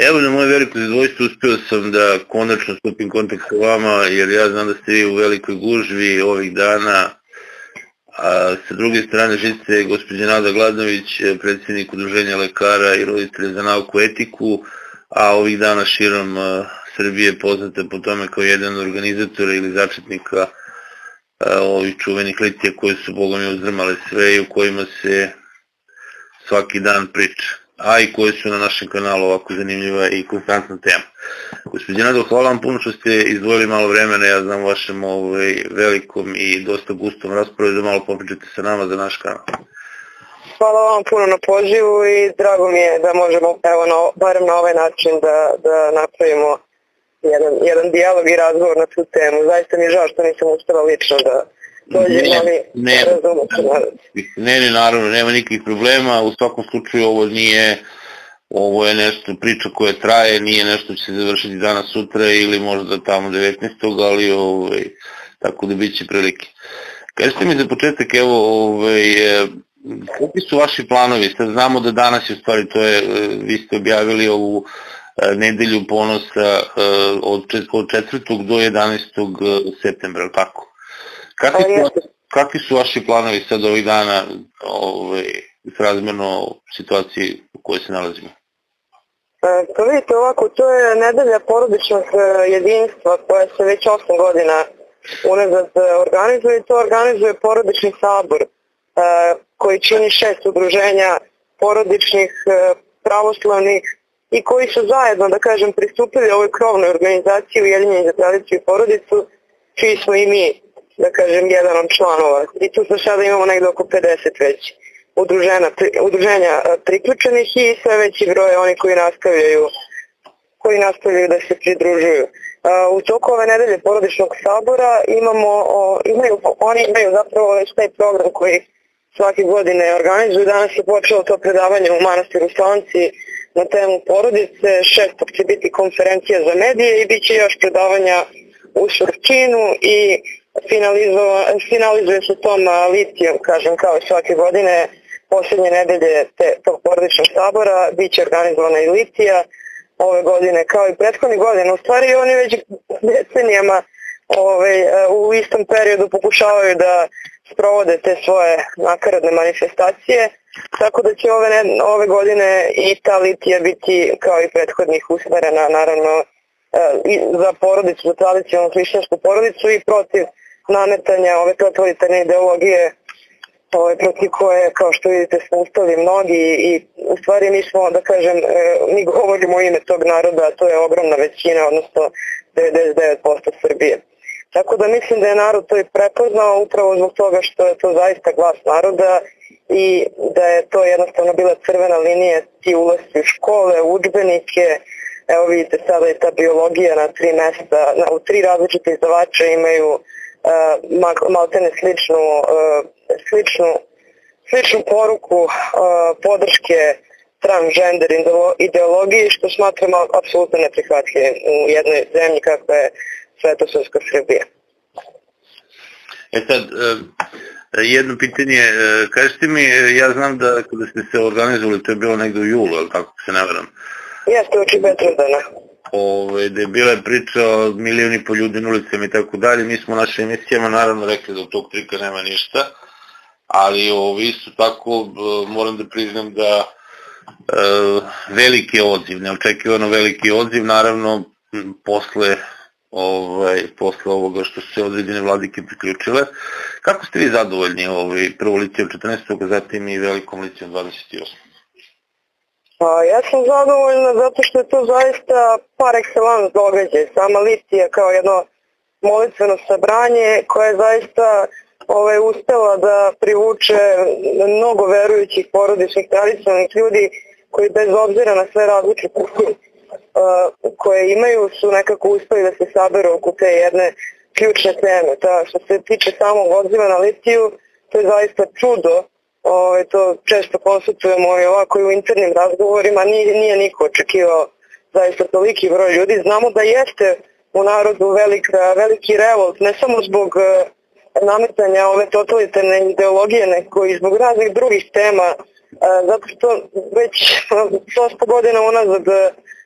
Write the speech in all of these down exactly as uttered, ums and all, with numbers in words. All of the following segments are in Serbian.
Evo, na moje veliko zadovoljstvo uspio sam da konačno stupim kontakt sa vama, jer ja znam da ste vi u velikoj gužvi ovih dana. A sa druge strane žice gospođa Nada Gladnović, predsjednik Udruženja lekara i roditelja za nauku i etiku, a ovih dana širom Srbije poznata po tome kao jedan od organizatora ili začetnika ovih čuvenih lekcija koje su bogom je uzdrmale sve i u kojima se svaki dan priča, a i koje su na našem kanalu ovako zanimljiva i konstantna tema. Gospodin Nado, hvala vam puno što ste izdvojili malo vremena, ja znam vašem velikom i dosta gustom raspravu da malo popričate sa nama za naš kanal. Hvala vam puno na pozivu i drago mi je da možemo, evo, barem na ovaj način da napravimo jedan dijalog i razgovor na tu temu. Zaista mi je žao što nisam uspela lično da dođem, ali razumete. Ne, ne, naravno, nema nikakvih problema, u svakom slučaju ovo nije, ovo je nešto, priča koja traje, nije nešto će se završiti danas, sutra ili možda tamo devetnaestog ali tako da bit će prilike. Kažete mi za početak, evo, kakvi su vaši planovi? Sad znamo da danas je, u stvari, to je, vi ste objavili ovu nedelju ponosa od četvrtog do jedanaestog septembra, tako? Kakvi su vaši planovi sad ovih dana s razmerno situaciji u kojoj se nalazimo? Pa vidite ovako, to je nedelja porodičnog jedinstva koja se već osam godina unazad organizuje i to organizuje porodični sabor koji čini šest udruženja porodičnih, pravoslavnih i koji su zajedno, da kažem, pristupili ovoj krovnoj organizaciji Ujedinjeni za tradiciju i porodicu, čiji smo i mi, da kažem, jedan od članova. I tu sa sada imamo negde oko pedeset već udruženja priključenih i sve veći broj oni koji nastavljaju, koji nastavljaju da se pridružuju. U toku ove nedelje porodičnog sabora imamo, oni imaju zapravo već taj program koji svake godine organizuju. Danas je počelo to predavanje u manastiru Slanci na temu porodice, šestog će biti konferencija za medije i bit će još predavanja u Surčinu i finalizuje se tom litijom, kažem, kao i svake godine, posljednje nedelje tog porodičnog sabora, bit će organizovana i litija ove godine, kao i prethodnih godina. U stvari oni već decenijama u istom periodu pokušavaju da sprovode te svoje nakaradne manifestacije, tako da će ove godine i ta litija biti, kao i prethodnih, usmerena naravno za porodicu, za tradicionalnu hrišćansku porodicu i protiv nametanja ove totalitarne ideologije protiv koje, kao što vidite, smo ustali mnogi i u stvari mi smo, da kažem, mi govorimo u ime tog naroda, to je ogromna većina, odnosno devedeset devet posto Srbije. Tako da mislim da je narod to i prepoznao upravo zbog toga što je to zaista glas naroda i da je to jednostavno bila crvena linija, ti ulasci u škole, u udžbenike. Evo vidite sada i ta biologija na tri mesta, u tri različite izdavača imaju maltene sličnu poruku podrške transgender ideologiji, što smatramo apsolutno neprihvatljivim u jednoj zemlji kakva je svetosavska Srbija. E sad, jedno pitanje, kažete mi, ja znam da kada ste se organizovali, to je bilo negde u julu, ali tako se ne veram. Jeste, uči Betrodana. Da je bila priča o milion i po ljudi na ulicama i tako dalje, mi smo u našim emisijama naravno rekli da od tog trika nema ništa, ali isto tako moram da priznam da veliki odziv, neočekivano veliki odziv, naravno posle posle ovoga što su se određene vladike priključile. Kako ste vi zadovoljni prvo litijom četrnaestog zatim i velikom litijom dvadeset osmog Ja sam zadovoljna zato što je to zaista par excellence događaj. Sama litija kao jedno molitveno sabranje koje je zaista uspela da privuče mnogo verujućih porodičnih tradicionalnih ljudi koji bez obzira na sve različite koje imaju su nekako uspeli da se saberu oko te jedne ključne teme. Što se tiče samog odziva na litiju, to je zaista čudo. To često konsultujemo i ovako i u internim razgovorima, nije niko očekivao zaista toliki broj ljudi. Znamo da jeste u narodu veliki revolt, ne samo zbog nametanja ove totalitarne ideologije, nego i zbog raznih drugih tema, zato što već dosta godina unazad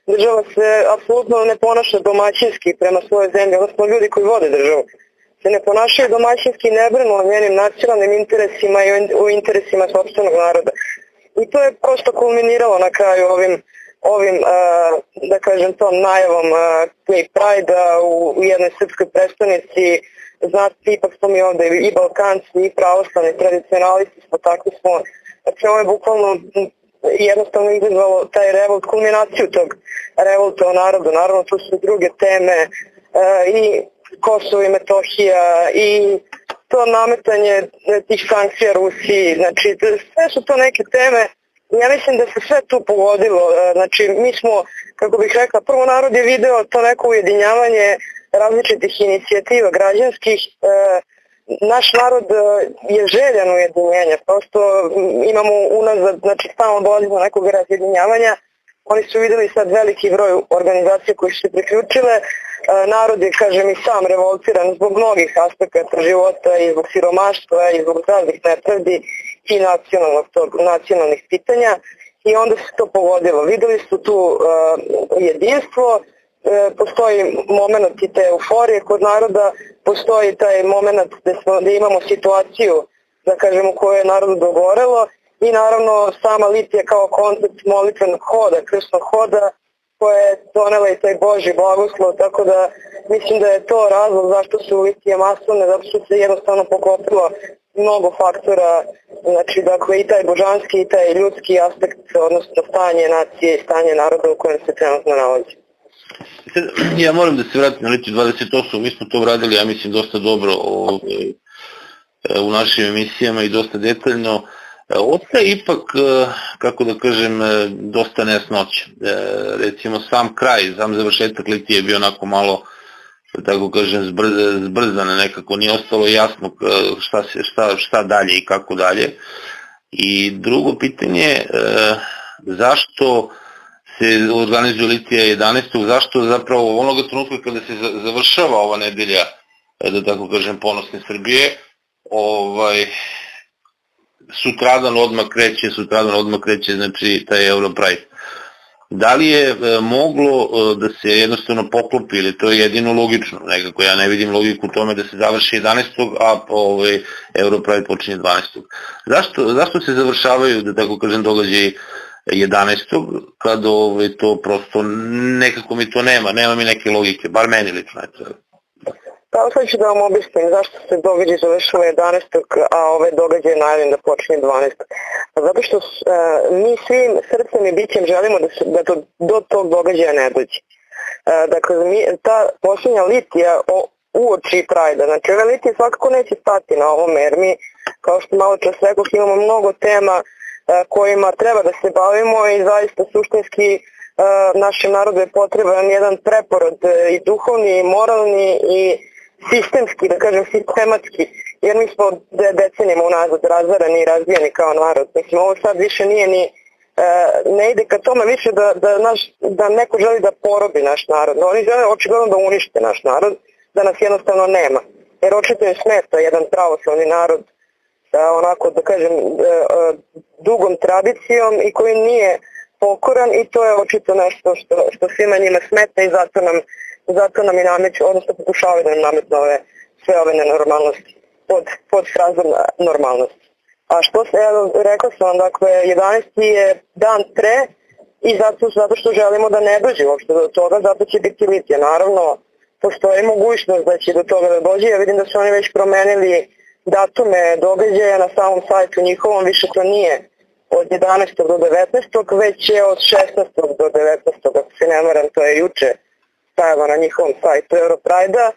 država se apsolutno ne ponaša domaćinski prema svojoj zemlji, odnosno ljudi koji vode državu se ne ponašaju domaćinski i ne brinu o njenim nacionalnim interesima i o interesima sopstvenog naroda. I to je prosto kulminiralo na kraju ovim, ovim da kažem tom najavom Gay Pride-a u jednoj srpskoj prestonici. Znate, ipak smo mi ovde i Balkanci i pravoslavni tradicionalisti smo, takvi smo. Znači ovo je bukvalno jednostavno izazvalo taj revolt, kulminaciju tog revolta o narodu. Naravno tu su druge teme i Kosovo i Metohija i to nametanje tih sankcija Rusiji. Znači sve su to neke teme. Ja mislim da se sve tu pogodilo. Znači mi smo, kako bih rekla, prvo narod je video to neko ujedinjavanje različitih inicijativa građanskih. Naš narod je željan ujedinjenja, prosto imamo unazad, znači stalno dolazimo do nekog razjedinjavanja. Oni su videli sad veliki broj organizacija koji su se priključile. Narod je, kažem, i sam revoltiran zbog mnogih aspekata života i zbog siromaštva i zbog raznih nepravdi i nacionalnih pitanja i onda se to pogodilo. Videli su tu jedinstvo, postoji moment i te euforije kod naroda, postoji taj moment gde imamo situaciju, da kažem, u kojoj je narodu dogorelo i naravno sama litija kao koncept molitvenog hoda, krstnog hoda, koja je donela i taj Božji blagoslov, tako da mislim da je to razlog zašto su litije masovne, zato što se jednostavno poklopilo mnogo faktora, znači dakle i taj božanski i taj ljudski aspekt, odnosno stanje nacije i stanje naroda u kojem se trenutno nalazi. Ja moram da se vratim na Litiju dvadeset osam, mi smo to uradili, ja mislim, dosta dobro u našim emisijama i dosta detaljno. Ostaje ipak, kako da kažem, dosta nejasnoća. Recimo sam kraj, sam završetak Litije je bio onako malo, tako kažem, zbrzane nekako, nije ostalo jasno šta, šta, šta dalje i kako dalje. I drugo pitanje, zašto se organizuje Litija jedanaestog zašto zapravo onoga trenutka kada se završava ova nedelja, da tako kažem, ponosne Srbije, ovaj, sutradan odmah kreće, sutradan odmah kreće, znači, taj Europride. Da li je moglo da se jednostavno poklopi, ili to je jedino logično, nekako ja ne vidim logiku u tome da se završi jedanaestog a ovaj, Europride počinje dvanaestog Zašto, zašto se završavaju, da tako kažem, događaji jedanaestog kada ovaj, to prosto, nekako mi to nema, nema mi neke logike, bar meni lično. Pa sad ću da vam objasnim zašto se događaj završava jedanaestog a ove događaje najavim da počinje dvanaestog Zato što mi svim srcem i bićem želimo da, se, da to, do tog događaja ne dođe. Dakle, mi, ta posljednja litija uoči Prajda, znači ove litije svakako neće stati na ovome, jer mi, kao što malo čas rekao, imamo mnogo tema kojima treba da se bavimo i zaista suštinski našem narodu je potreban jedan preporod i duhovni, i moralni, i sistemski, da kažem sistematski, jer mi smo decenijama unazad razarani i razbijeni kao narod. Mislim, ovo sad više nije ni, ne ide ka tome više da, da, naš, da neko želi da porobi naš narod. Oni žele očigledno da unište naš narod, da nas jednostavno nema. Jer očito je smeta jedan pravoslavni narod sa onako, da kažem, dugom tradicijom i koji nije pokoran i to je očito nešto što, što svima njima smeta i zato nam, zato nam i nameću, odnosno pokušavaju da nam nametnu ove, sve ove nenormalnosti pod, pod frazom normalnosti. A što se, evo, rekla sam vam, dakle, jedanaesti je dan pre i zato, zato što želimo da ne dođe uopšte do toga, zato će biti litija. Naravno, postoji mogućnost da će do toga da dođe, ja vidim da su oni već promenili datume događaja na samom sajtu njihovom, više to nije od jedanaestog do devetnaestog već je od šesnaestog do devetnaestog ako se ne varam, to je juče stajalo na njihovom sajtu Europride-a.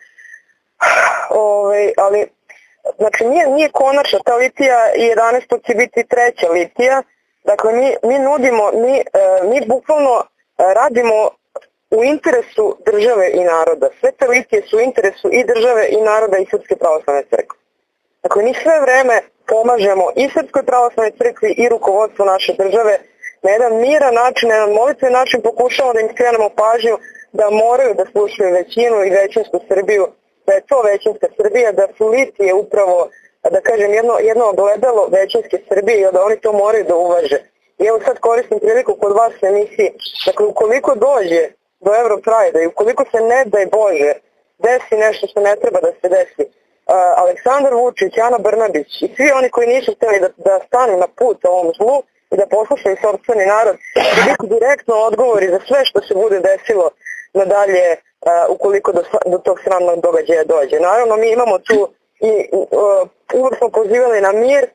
Ove, ali, znači, nije, nije konačna ta litija i jedanaestog će biti treća litija. Dakle, mi, mi nudimo, mi, mi bukvalno radimo u interesu države i naroda. Sve te litije su u interesu i države i naroda i Srpske pravoslavne crkve. Dakle, mi sve vreme pomažemo i Srpskoj pravoslavnoj crkvi i rukovodstvu naše države na jedan miran način, na jedan molitven način pokušamo da im skrenemo pažnju da moraju da slušaju većinu i većinsku Srbiju, da je to većinska Srbija, da su litije upravo, da kažem, jedno, jedno ogledalo većinske Srbije i da oni to moraju da uvaže. I evo sad koristim priliku kod vas u emisiji. Dakle, ukoliko dođe do Europride i ukoliko se ne daj Bože desi nešto što ne treba da se desi, Uh, Aleksandar Vučić, Ana Brnabić i svi oni koji nisu hteli da, da stanu na put ovom zlu i da poslušaju sopstveni narod, da biti direktno odgovori za sve što se bude desilo nadalje uh, ukoliko do, do tog sramnog događaja dođe. Naravno, mi imamo tu i uh, uvijek smo pozivali na mir,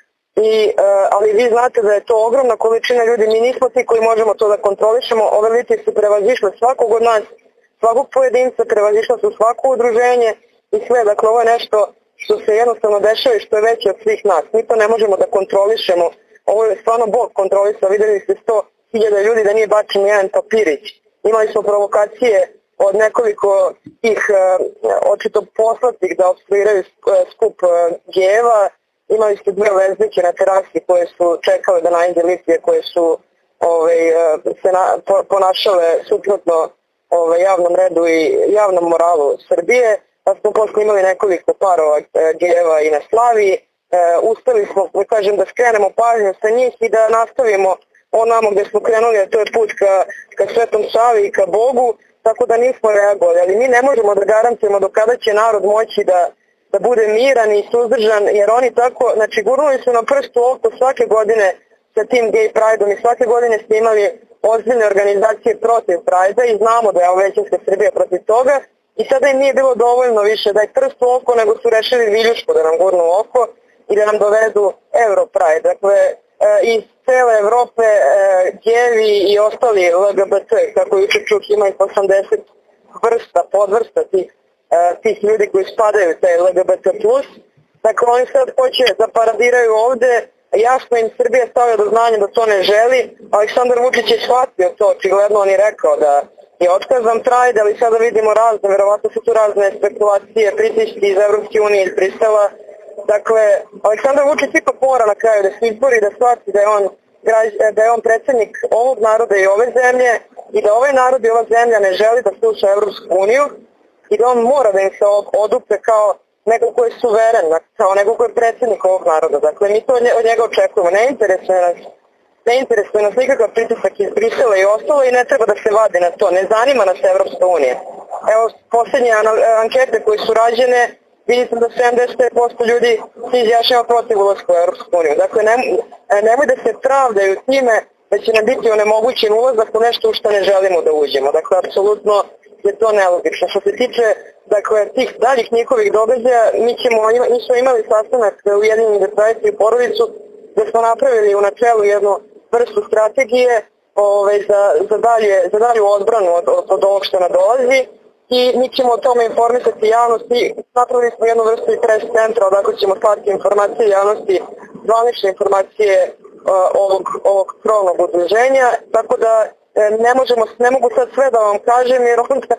i, uh, ali vi znate da je to ogromna količina ljudi, mi nismo ti koji možemo to da kontrolišemo, ove litije su prevazišle svakog od nas, svakog pojedinca, prevazišle su svako udruženje i sve, dakle ovo je nešto što se jednostavno dešava i što je veće od svih nas. Mi to ne možemo da kontrolišemo, ovo je stvarno Bog kontrolisao, videli ste sto hiljada ljudi da nije bačen jedan papirić. Imali smo provokacije od nekoliko tih uh, očito poslatih da obstruiraju uh, skup uh, gejeva, imali ste dve lezbike na terasi koje su čekale da najde litije, koje su ovaj, uh, se na, po, ponašale suprotno ovaj, javnom redu i javnom moralu Srbije. Pa smo posle imali nekoliko parova e, gejeva i na Slaviji. E, uspeli smo, da kažem, da skrenemo pažnju sa njih i da nastavimo onamo gde smo krenuli, a to je put ka, ka Svetom Savi i ka Bogu, tako da nismo reagovali. Ali mi ne možemo da garantujemo do kada će narod moći da, da bude miran i suzdržan, jer oni tako, znači gurnuli su na prstu oko svake godine sa tim gay prideom i svake godine smo imali ozbiljne organizacije protiv prajda i znamo da je većinska Srbija protiv toga. I sada im nije bilo dovoljno više da je prst u oko, nego su rešili viljušku da nam gurnu u oko i da nam dovedu Europride. Dakle, e, iz cele Evrope e, gejevi i ostali L G B T, kako juče čuh, ima ih osamdeset vrsta, podvrsta tih, e, tih ljudi koji spadaju u taj L G B T plus. Dakle, oni sad hoće da paradiraju ovde, jasno im Srbija stavlja do znanja da to ne želi. Aleksandar Vučić je shvatio to, očigledno on je rekao da je otkazan Pride, ali sada vidimo razne, verovatno su tu razne spekulacije, pritisci iz Evropske unije, iz Brisela. Dakle, Aleksandar Vučić ipak mora na kraju da se izbori, da shvati da je on, da je on predsjednik ovog naroda i ove zemlje i da ovaj narod i ova zemlja ne želi da sluša Evropsku uniju i da on mora da im se odupre kao neko ko je suveren, kao neko ko je predsjednik ovog naroda. Dakle, mi to od njega očekujemo, ne interesuje nas. Ne interesuje nas nikakav pritisak iz Brisela i ostalo i ne treba da se vadi na to. Ne zanima nas Evropska unija. Evo, posljednje ankete koje su rađene, vidite da sedamdeset pet posto ljudi se izjašnjava protiv ulaska u Evropsku uniju. Dakle, nemoj da se pravdaju time da će nam biti onemogućen ulazak u nešto u što ne želimo da uđemo. Dakle, apsolutno je to nelogično. Što se tiče dakle, tih daljih njihovih događaja, mi, ćemo, mi smo imali sastanak Ujedinjenih depresija i porodicu, gde smo napravili u načelu jednu vrstu strategije ove, za, za, dalje, za dalju odbranu od, od, od ovog što nadolazi i mi ćemo o tome informisati javnosti. Napravili smo jednu vrstu i pres centra odakle ćemo slati informacije javnosti, zvanične informacije uh, ovog, ovog krovnog udruženja, tako da ne, možemo, ne mogu sad sve da vam kažem jer onda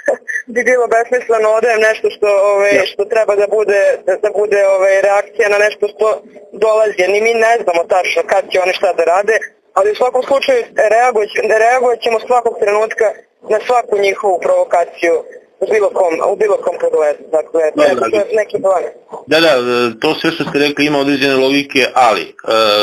bi bilo besmisleno odajem nešto što, ove, što treba da bude, da, da bude ove, reakcija na nešto što dolazi. Ni mi ne znamo tačno kad će oni šta da rade, ali u svakom slučaju reagovat, reagovat ćemo svakog trenutka na svaku njihovu provokaciju u bilo kom, u bilo kom pogledu. Dakle, to je, to je neki plan. Da, da, to sve što ste rekli ima određene logike, ali e,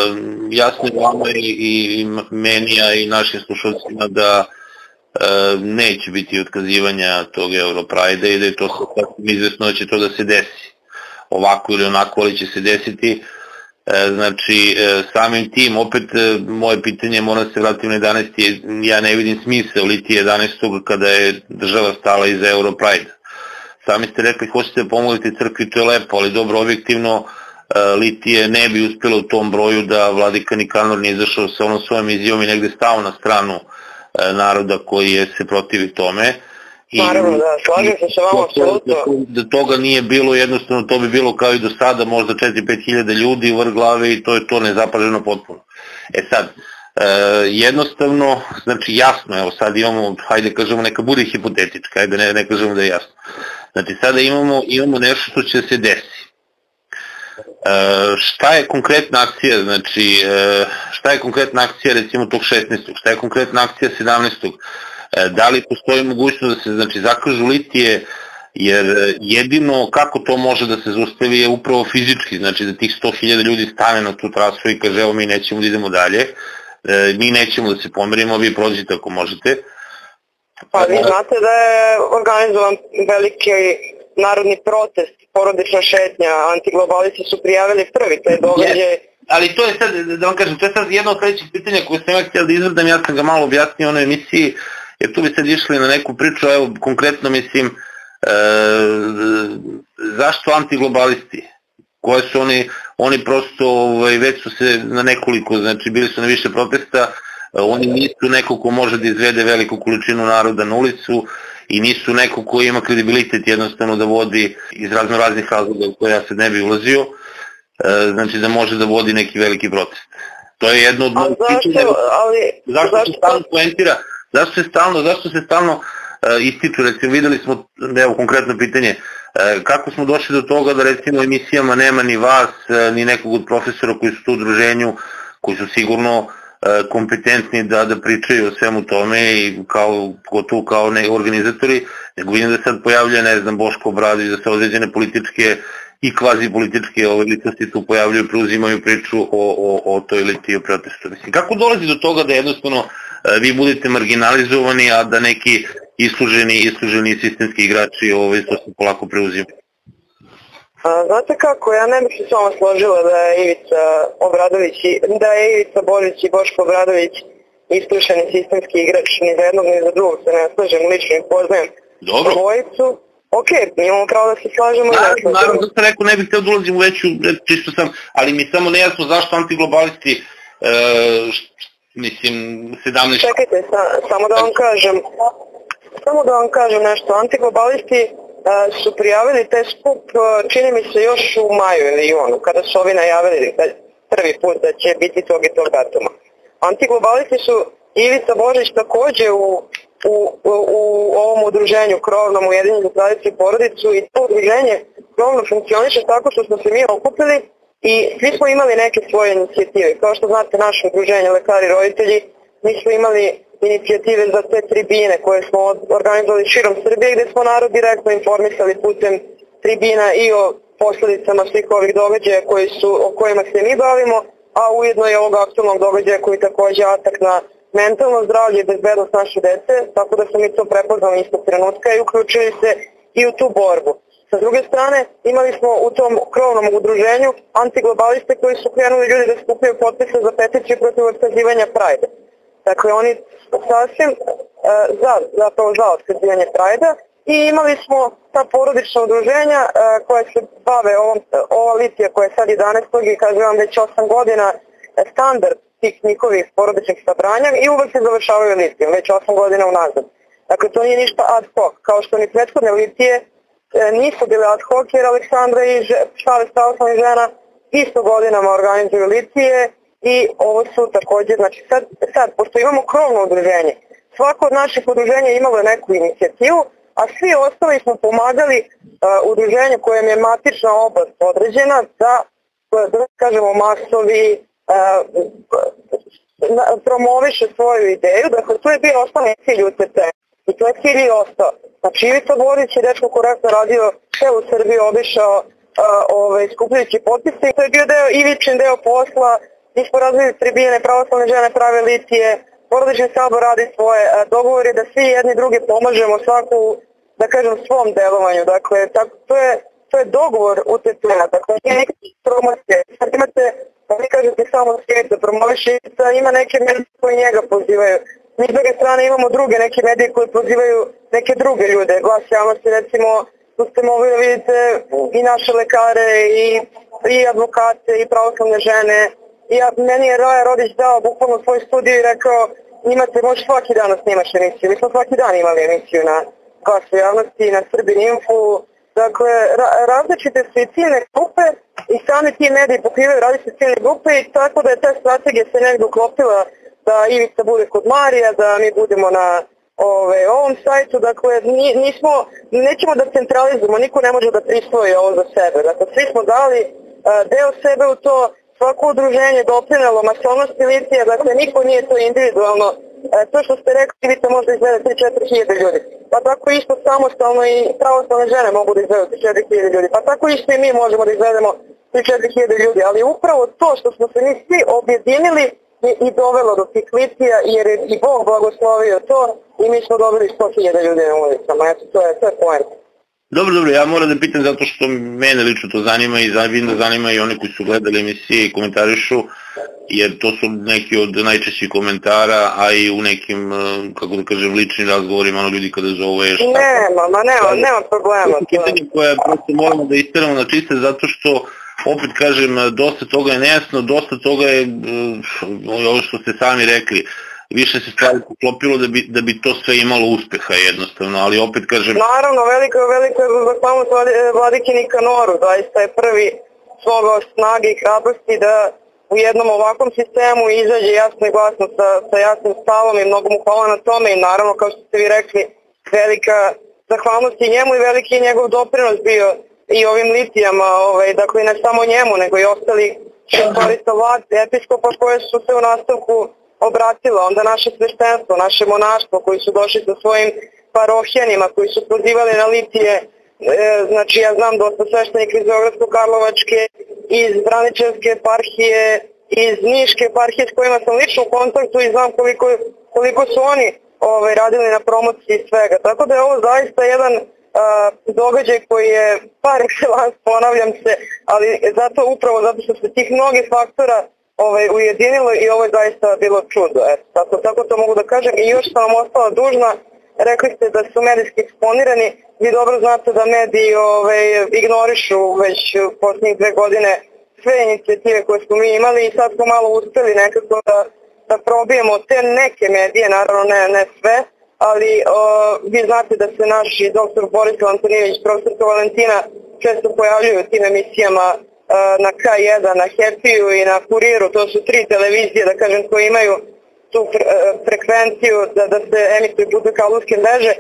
jasno je vama i, i meni, a i našim slušalcima da e, neće biti otkazivanja tog Europride i da je to sasvim izvesno da će to da se desi. Ovako ili onako, ali će se desiti. E, znači, e, samim tim, opet e, moje pitanje, moram se vratiti na jedanaesti ja ne vidim smisao liti jedanaestog kada je država stala iza Europride. Sami ste rekli, hoćete pomoliti crkvi, to je lepo, ali dobro, objektivno, e, Litije ne bi uspjela u tom broju da vladika Nikanor nije izašao sa onom svojom izjavom i negde stao na stranu e, naroda koji je se protivi tome. Naravno, da, slažem se sa vama, apsolutno. Da toga nije bilo, jednostavno to bi bilo kao i do sada, možda četiri do pet hiljada ljudi u vrh glave i to je to nezapaženo potpuno. E sad, e, jednostavno, znači jasno, evo sad imamo, hajde kažemo neka bude hipotetička, hajde ne, ne kažemo da je jasno. Znači sada imamo, imamo nešto što će se desiti. E, šta je konkretna akcija, znači e, šta je konkretna akcija recimo tog šesnaestog, šta je konkretna akcija sedamnaestog Da li postoji mogućnost da se znači, zakažu litije, jer jedino kako to može da se zaustavi je upravo fizički, znači da tih sto hiljada ljudi stane na tu trasu i kaže evo mi nećemo da idemo dalje, mi nećemo da se pomerimo, vi prođite ako možete. Pa vi znate da je organizovan veliki narodni protest, porodična šetnja, antiglobalisti su prijavili prvi te događaje. Ali to je sad, da vam kažem, to je sad jedno od sledećih pitanja koje sam ja htio da izvrdam, ja sam ga malo objasnio u onoj emisiji, jer tu bi sad išli na neku priču, evo konkretno mislim, e, zašto antiglobalisti? Koje su oni, oni prosto ovaj, već su se na nekoliko, znači bili su na više protesta, oni nisu neko ko može da izvede veliku količinu naroda na ulicu i nisu neko ko ima kredibilitet jednostavno da vodi iz razno raznih razloga u koje ja sad ne bi ulazio, znači da može da vodi neki veliki protest. To je jedno od mojih pitanja. Zašto se stalno poentira, zašto se stalno, zašto se stalno ističu, recimo videli smo, evo konkretno pitanje, kako smo došli do toga da recimo u emisijama nema ni vas, ni nekog od profesora koji su tu u udruženju, koji su sigurno kompetentni da, da pričaju o svemu tome i kao, pogotovo kao ne, organizatori, nego vidim da sad pojavljaju, ne znam, Boško Obradović, da se određene političke i kvazi političke ove ličnosti tu pojavljaju, preuzimaju priču o, o, o toj liti i o protestu. Mislim, kako dolazi do toga da jednostavno vi budete marginalizovani, a da neki isluženi, isluženi sistemski igrači ove to se polako preuzimaju? Znate kako, ja ne bih se s vama složila da je Ivica Obradović, da je Ivica Božić i Boško Obradović islušani sistemski igrač, ni za jednog ni za drugog se ne slažem, lično ih poznajem dvojicu. Ok, mi imamo pravo da se slažemo i ne slažemo. Naravno, da sam rekao, ne bih htio da ulazim u veću, čisto sam, ali mi samo nejasno zašto antiglobalisti, mislim, sedamnaest... Čekajte, samo da vam kažem, samo da vam kažem nešto, antiglobalisti su prijavili taj skup, čini mi se još u maju ili junu, kada su ovi najavili prvi put da će biti tog i tog datuma. Antiglobalisti su Ivica Božić takođe u, u, u, u ovom udruženju krovnom Ujedinjeni za tradiciju i porodicu i to udruženje krovno funkcioniše tako što smo se mi okupili i svi smo imali neke svoje inicijative. Kao što znate, naše udruženje Lekari roditelji, mi smo imali inicijative za te tribine koje smo organizovali širom Srbije gde smo narod direktno informisali putem tribina i o posledicama svih ovih događaja koji su, o kojima se mi bavimo, a ujedno i ovog aktualnog događaja koji takođe atak na mentalno zdravlje i bezbednost naše dece, tako da smo mi to prepoznali istog trenutka i uključili se i u tu borbu. Sa druge strane, imali smo u tom krovnom udruženju antiglobaliste koji su krenuli ljudi da skupljaju potpise za peticiju protiv otkazivanja Prajde. Dakle, oni sasvim uh, za, zapravo za otkazivanje Prajda i imali smo ta porodična udruženja uh, koja se bave ovom, ova litija koja je sad jedanaestog i kažem vam već osam godina standard tih njihovih porodičnih sabranja i uvek se završavaju litijom, već osam godina unazad. Dakle, to nije ništa ad hoc, kao što ni prethodne litije e, nisu bile ad hoc jer Aleksandra i Savez pravoslavnih žena isto godinama organizuju litije i ovo su takođe, znači sad, sad pošto imamo krovno udruženje, svako od naših udruženja imalo je neku inicijativu, a svi ostali smo pomagali uh, udruženju kojem je matična oblast određena da, da kažemo, masovi uh, promoviše svoju ideju. Dakle, to je bio osnovni cilj U T P i to je cilj i ostao. Znači, Ivica Božić je dečko korektno radio, celu Srbiju obišao uh, ovaj, skupljujući potpise i to je bio deo, Ivičin deo posla. Mi smo razvili tribine, pravoslavne žene prave litije, porodični sabor radi svoje, dogovor je da svi jedni drugi pomažemo svaku, da kažem, svom delovanju. Dakle, tako, to, je, to je dogovor U T P-a, dakle, nije nikakve promocije. Sad imate, vi kažete samo svijet da promoviše, ima neke medije koji njega pozivaju. Mi s druge strane imamo druge neke medije koji pozivaju neke druge ljude. Glas javnosti, recimo, tu ste mogli da vidite i naše lekare, i, i advokate, i pravoslavne žene. Ja, meni je Raja Rodić dao bukvalno svoj studiju i rekao imate, možeš svaki dan da snimaš emisiju. Mi smo svaki dan imali emisiju na Glasu javnosti, na Srbin Info. Dakle, ra različite su i ciljne grupe i sami ti mediji pokrivaju različite ciljne grupe i tako da je ta strategija se negdje uklopila da Ivica bude kod Marija, da mi budemo na ove, ovom sajtu. Dakle, nismo, nećemo da centralizujemo, niko ne može da prisvoji ovo za sebe. Dakle, svi smo dali a, deo sebe u to. Svako udruženje doprinelo masovnosti litija, dakle niko nije to individualno. E, to što ste rekli, vidite, možda izgleda tri do četiri hiljade ljudi. Pa tako isto samostalno i pravoslavne žene mogu da izgledaju tri do četiri hiljade ljudi. Pa tako isto i mi možemo da izgledamo tri do četiri hiljade ljudi. Ali upravo to što smo se mi svi objedinili i dovelo do tih litija, jer je i Bog blagoslovio to i mi smo dobili sto hiljada ljudi na ulicama. Eto, to je, to je point. Dobro, dobro, ja moram da pitam zato što mene lično to zanima i vidim da zanima i one koji su gledali emisije i komentarišu, jer to su neki od najčešćih komentara, a i u nekim, kako da kažem, ličnim razgovorima, ono ljudi kada zoveš... Nema, ma nema, nema problema. To je pitanje koje prosto moramo da isteramo na čiste, zato što, opet kažem, dosta toga je nejasno, dosta toga je, ovo što ste sami rekli, više se stvari poklopilo da bi, da bi to sve imalo uspeha jednostavno, ali opet kažem... Naravno, velika, velika zahvalnost Vladiki Nikanoru, zaista je prvi smogao snage i hrabrosti da u jednom ovakvom sistemu izađe jasno i glasno sa, sa jasnim stavom i mnogo mu hvala na tome i naravno, kao što ste vi rekli, velika zahvalnost i njemu i veliki je njegov doprinos bio i ovim litijama, ovaj, dakle ne samo njemu, nego i ostali šestorica vlad, episkopa koje su se u nastavku obratila, onda naše sveštenstvo, naše monaštvo koji su došli sa svojim parohjanima, koji su pozivali na litije, e, znači ja znam dosta sveštenika iz Beogradsko-Karlovačke, iz Braničevske eparhije, iz Niške eparhije s kojima sam lično u kontaktu i znam koliko, koliko su oni ovaj, radili na promociji svega. Tako da je ovo zaista jedan a, događaj koji je par excellence, ponavljam se, ali zato upravo zato što se tih mnogih faktora Ovaj, ujedinilo i ovo je zaista bilo čudo. Eto, tako, tako to mogu da kažem. I još sam vam ostala dužna, rekli ste da su medijski eksponirani, vi dobro znate da mediji ovaj, ignorišu već posljednjih dve godine sve inicijative koje smo mi imali i sad smo malo uspeli nekako da, da probijemo te neke medije, naravno ne, ne sve, ali o, vi znate da se naši doktor Borislav Antonijević, profesorka Valentina često pojavljuju u tim emisijama na K jedan, na Happy-u i na Kuriru, to su tri televizije, da kažem, koje imaju tu frekvenciju da, da se emituju putem kablovske mreže. E,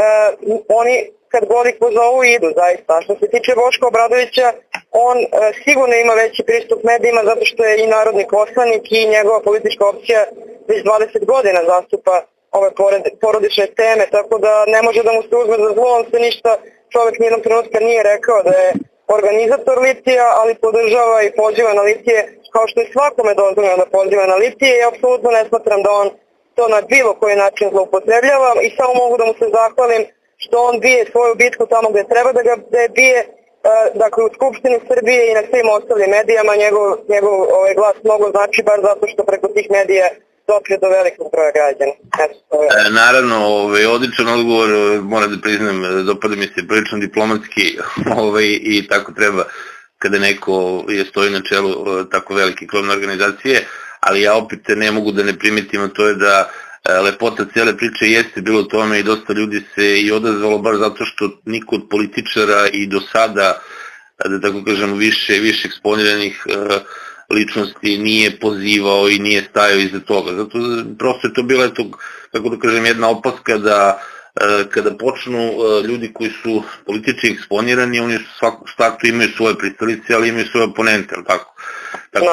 oni kad god ih pozovu idu, zaista. A što se tiče Boška Obradovića, on e, sigurno ima veći pristup medijima zato što je i narodni poslanik i njegova politička opcija već dvadeset godina zastupa ove porodične teme, tako da ne može da mu se uzme za zlo, on se ništa, čovjek nijednog trenutka nije rekao da je organizator litija, ali podržava i poziva na litije, kao što je svakome dozvoljeno da poziva na litije i apsolutno ne smatram da on to na bilo koji način zloupotrebljava i samo mogu da mu se zahvalim što on bije svoju bitku tamo gde treba da ga da je bije, dakle u Skupštini Srbije i na svim ostalim medijama, njegov, njegov ovaj glas mnogo znači, bar zato što preko tih medija doprije do velikog broja građana. E, naravno, ovaj, odličan odgovor, moram da priznam, dopada mi se prilično diplomatski ovaj, i tako treba kada neko je stoji na čelu tako velike krovne organizacije, ali ja opet ne mogu da ne primetim, a to je da lepota cijele priče jeste bilo tome i dosta ljudi se i odazvalo baš zato što niko od političara i do sada, da tako kažem, više, više eksponiranih ličnosti nije pozivao i nije stajao iza toga. Zato prosto je to bila, kako da kažem, jedna opaska da kada počnu ljudi koji su politički eksponirani, oni svakako imaju svoje pristalice, ali imaju svoje oponente, ali tako? Tako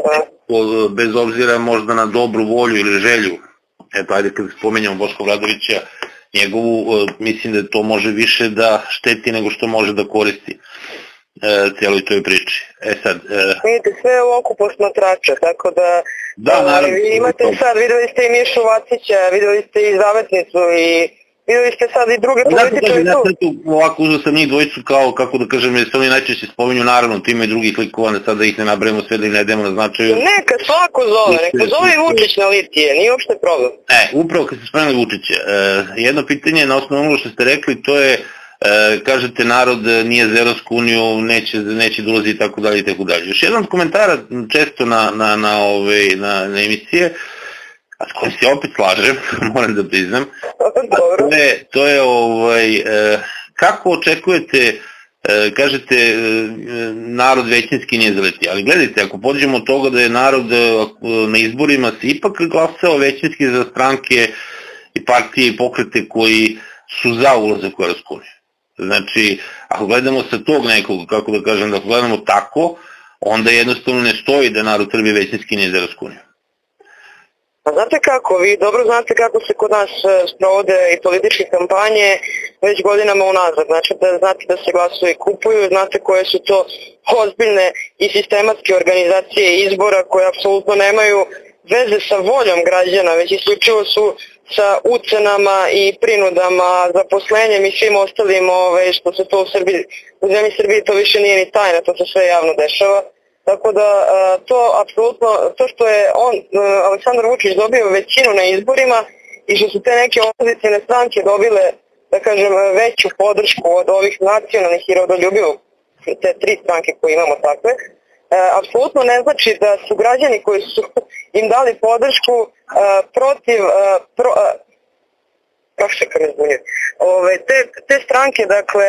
da, bez obzira možda na dobru volju ili želju, eto, ajde kad spomenjamo Boška Obradovića, njegovu, mislim da to može više da šteti nego što može da koristi cijeloj toj priči. E sad... Vidite, sve u oku posmatrača, tako da... Da, naravno. Imate sad, videli ste i Mišu Vacića, videli ste i Zavetnicu i videli ste sad i druge političare tu. Znači, ovako uzeo sam njih dvojicu kao, kako da kažem, jer se oni najčešće spominju, naravno, time i drugih likova, sad da ih ne nabrajemo sve, da ih ne idemo na značaju. Neka svako zove, neka zove i Vučić na litije, nije uopšte problem. E, upravo kad ste spomenuli Vučića, jedno pitanje na osnovu onoga što ste rekli, to je, kažete, narod nije za Evropsku uniju, neće da ulazi i tako dalje i tako dalje. Još jedan od komentara često na emisije, a s kojim se opet slažem, moram da priznam, to je kako očekujete, kažete, narod većinski nije za litije, ali gledajte, ako pođemo od toga da je narod na izborima se ipak glasao većinski za stranke i partije i pokrete koji su za ulazak u Evropsku uniju. Znači, ako gledamo sa tog nekog, kako da kažem, ako gledamo tako, onda jednostavno ne stoji da narod Srbije većinski nije za Evropsku uniju. A znate kako, vi dobro znate kako se kod nas sprovode i političke kampanje već godinama unazad, znači da znate da se glasovi kupuju, znate koje su to ozbiljne i sistematske organizacije izbora koje apsolutno nemaju veze sa voljom građana, već isključivo su sa ucenama i prinudama, zaposlenjem i svim ostalim ove, što se to u Srbiji, u zemlji Srbiji to više nije ni tajna, to se sve javno dešava. Tako da to apsolutno, to što je on, Aleksandar Vučić, dobio većinu na izborima i što su te neke opozicijne stranke dobile, da kažem, veću podršku od ovih nacionalnih i rodoljubivog, te tri stranke koje imamo takve, apsolutno ne znači da su građani koji su im dali podršku protiv, pro, kako se kad ne zbunjuju, te, te stranke, dakle,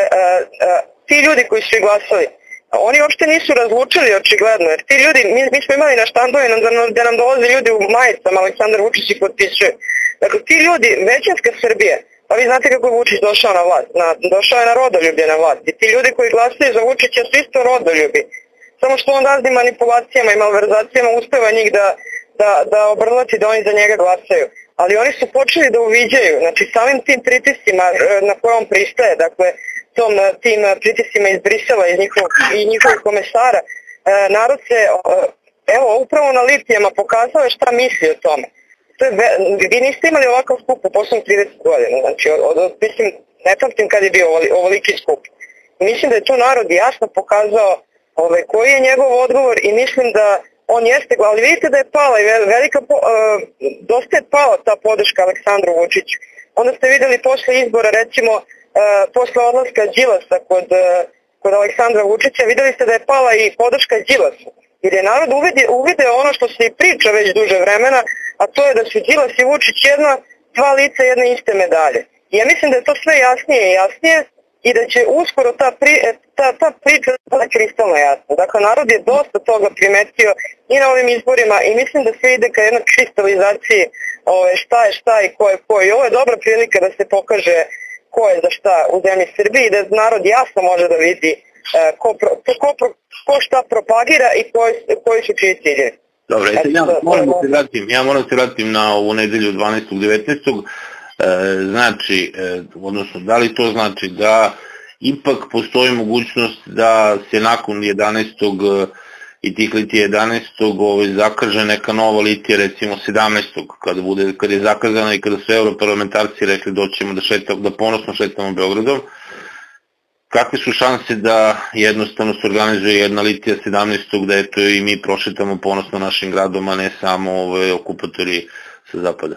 ti ljudi koji su ih glasali, oni uopšte nisu razlučili očigledno, jer ti ljudi, mi, mi smo imali na štandovima da nam dolaze ljudi u majicama, Aleksandar Vučić ih potpisuje. Dakle, ti ljudi, većinska Srbije, pa vi znate kako je Vučić došao na vlast, na, došao je na rodoljublje na vlast. I ti ljudi koji glasaju za Vučića su isto rodoljubi. Samo što on raznim manipulacijama i malverzacijama uspeva njih da, da, da obrnati da oni za njega glasaju. Ali oni su počeli da uviđaju, znači samim tim pritiscima na koje on pristaje, dakle, tom, tim pritiscima iz Brisela iz njihovog, i njihovih komesara, narod se, evo, upravo na litijama pokazao je šta misli o tome. To je, vi niste imali ovakav skup u poslednjih trideset godina, znači, od, od, mislim, ne pamtim kad je bio ovoliki skup. Mislim da je tu narod jasno pokazao ove, koji je njegov odgovor i mislim da on jeste, ali vidite da je pala i velika, uh, dosta je pala ta podrška Aleksandru Vučiću. Onda ste videli posle izbora, recimo, uh, posle odlaska Đilasa kod, uh, kod Aleksandra Vučića, videli ste da je pala i podrška Đilasu. Jer je narod uvideo ono što se i priča već duže vremena, a to je da su Đilas i Vučić jedna, dva lica jedne iste medalje. I ja mislim da je to sve jasnije i jasnije i da će uskoro ta, pri, ta, ta priča da kristalno jasna. Dakle, narod je dosta toga primetio i na ovim izborima i mislim da sve ide ka jednoj kristalizaciji ove, šta je šta i ko je ko. I ovo je dobra prilika da se pokaže ko je za šta u zemlji Srbiji i da narod jasno može da vidi e, ko, pro, ko, pro, ko šta propagira i koji, koji su čiji ciljevi. Dobro, ja moram da se vratim, ja moram da se vratim na ovu nedelju dvanaestog devetnaestog E, znači, e, odnosno, da li to znači da ipak postoji mogućnost da se nakon jedanaestog i tih litija jedanaestog ovaj, zakaže neka nova litija, recimo sedamnaestog kada bude, kada je zakazana i kada su europarlamentarci rekli doćemo da, šetam, da ponosno šetamo Beogradom, kakve su šanse da jednostavno se organizuje jedna litija sedamnaestog da eto i mi prošetamo ponosno našim gradom, a ne samo ove okupatori sa zapada?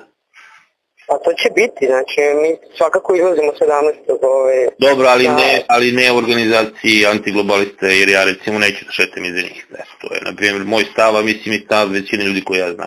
Pa to će biti, znači mi svakako izlazimo sedamnaestog Ove... Dobro, ali ne, ali ne u organizaciji antiglobaliste, jer ja recimo neću da šetam iza njih. To je, na primjer, moj stav, a mislim i stav većine ljudi koji ja znam.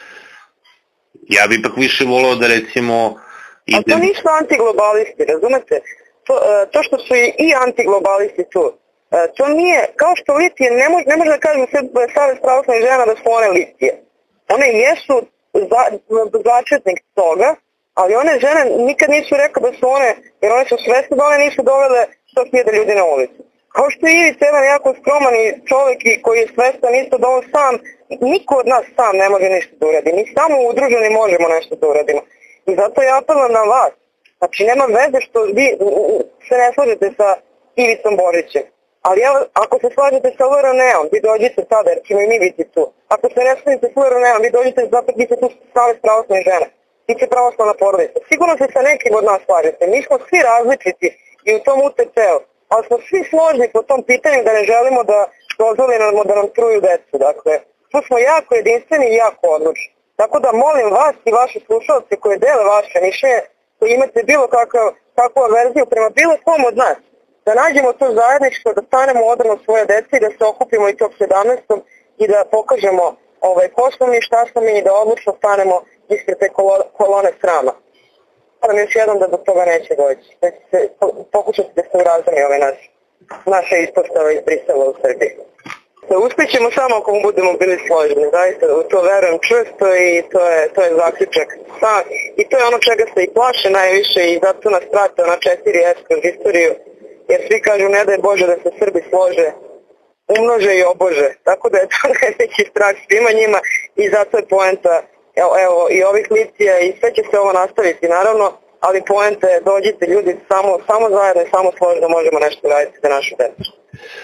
Ja bi ipak više volao da recimo... Idem... A to nisu antiglobalisti, razumete? To, to što su i antiglobalisti tu, to nije, kao što litije, ne može, ne može da kažem Savez pravoslavnih žena da su one litije. One jesu za, začetnik toga, ali one žene nikad nisu rekao da su one, jer one su svesne da one nisu dovele sto hiljada ljudi na ulicu. Kao što je Ivica jedan jako skroman čovjek koji je svestan isto da on sam, niko od nas sam ne može ništa da uradi. Mi samo udruženi možemo nešto da uradimo. I zato ja apelujem na vas. Znači nema veze što vi se ne slažete sa Ivicom Božićem. Ali ja, ako se slažete sa L R N-om, vi dođite tada jer ćemo i mi biti tu. Ako se ne slažete sa L R N-om, vi dođite zato vi ste tu Savez pravoslavnih žena. Vi ste pravoslavna porodica. Sigurno se sa nekim od nas slažete. Mi smo svi različiti i u tom U T C-u. Ali smo svi složni po tom pitanju da ne želimo da dozvolimo da nam truju decu. Dakle, tu smo jako jedinstveni i jako odlučni. Tako da molim vas i vaše slušalce koje dele vaše mišljenje, koji imate bilo kakav, kakvu averziju prema bilo kom od nas, da nađemo to zajedničko, da stanemo odrno svoje dece i da se okupimo i tog sedamnaestog i da pokažemo ovaj, ko smo mi, šta smo mi i da odlučno stanemo ispred te kolone srama. Moram još jednom da do toga neće doći. Da se, pokušati da se urazumi ove naš, naše ispostave iz Brisela u Srbiji. Uspjećemo samo ako mu budemo bili složeni, zaista u to verujem čvrsto i to je, to je zaključak. Sa, I to je ono čega se i plaše najviše i zato nas prate ona četiri S kroz istoriju, jer svi kažu ne daj Bože da se Srbi slože, umnože i obože. Tako da je to najveći strah svima njima i zato je poenta evo, evo, i ovih litija i sve će se ovo nastaviti naravno, ali poenta je dođite ljudi samo, samo zajedno i samo složno možemo nešto raditi za našu decu.